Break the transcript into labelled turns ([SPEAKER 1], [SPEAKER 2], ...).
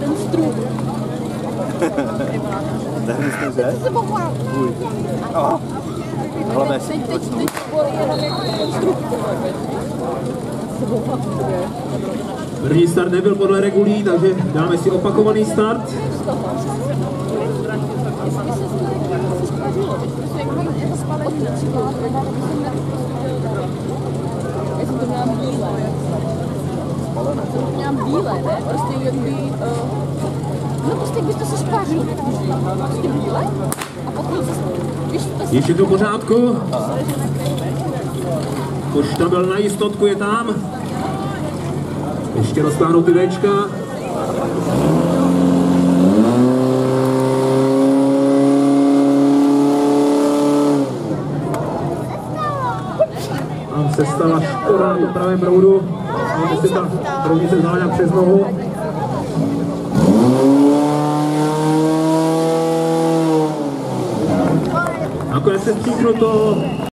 [SPEAKER 1] ten strup.
[SPEAKER 2] Zahrnul jste že?
[SPEAKER 1] Co se pochvál?
[SPEAKER 2] Hlavně
[SPEAKER 1] Teď bolí jenom jako ten strup.
[SPEAKER 3] První start nebyl podle regulí, takže dáme si opakovaný start.
[SPEAKER 1] Měla bílé, ne? Prostě jakby... No prostě jak byste se spařil. Prostě bílé a potom se...
[SPEAKER 3] Ještě to v pořádku. Už to byl na jistotku, je tam. Ještě roztáhnou ty Včka. Tam se stala škoda na tom pravém proudu. Ale si ta rovnice vzala nějak přes nohu. Nakonec se stříknuto.